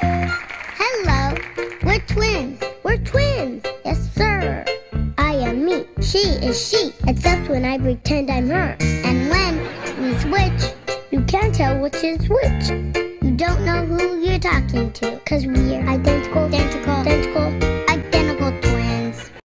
Hello, we're twins. We're twins. Yes, sir. I am me. She is she, except when I pretend I'm her. And when we switch, you can't tell which is which. You don't know who you're talking to, 'cause we're identical, identical, identical.